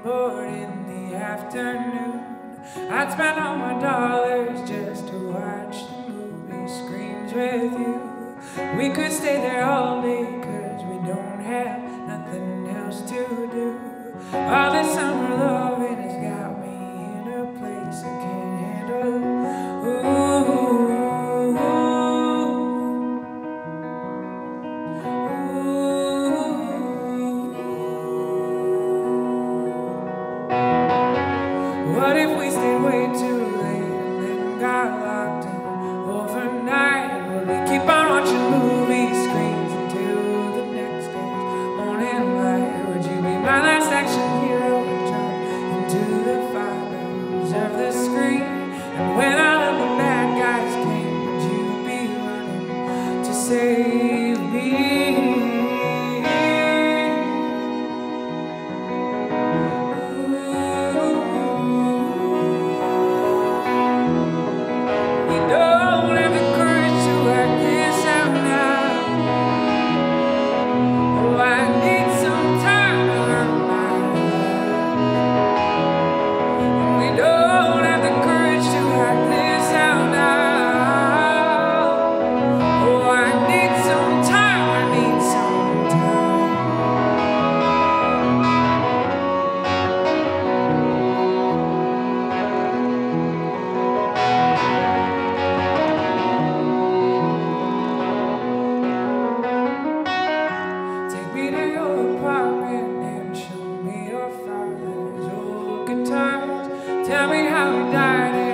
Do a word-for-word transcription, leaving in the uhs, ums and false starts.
bored in the afternoon, I'd spend all my dollars just to watch the movie screens with you. We could stay there all day cause we don't have nothing else to do. All this summer loving has got me in a place I can't handle. Ooh. What if we stayed way too late and then got locked in overnight? Would we keep on watching movie screens until the next day's morning light? Would you be my last action hero and jump into the fires of the screen? And when all of the bad guys came, would you be running to save me? Tell me how he died.